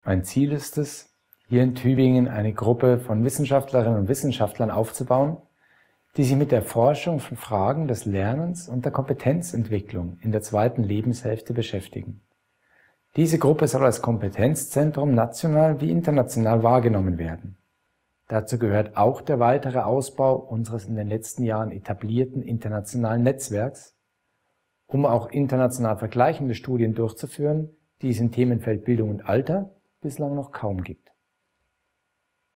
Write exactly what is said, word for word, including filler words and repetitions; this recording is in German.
Mein Ziel ist es, hier in Tübingen eine Gruppe von Wissenschaftlerinnen und Wissenschaftlern aufzubauen, die sich mit der Forschung von Fragen des Lernens und der Kompetenzentwicklung in der zweiten Lebenshälfte beschäftigen. Diese Gruppe soll als Kompetenzzentrum national wie international wahrgenommen werden. Dazu gehört auch der weitere Ausbau unseres in den letzten Jahren etablierten internationalen Netzwerks, um auch international vergleichende Studien durchzuführen, die es im Themenfeld Bildung und Alter bislang noch kaum gibt.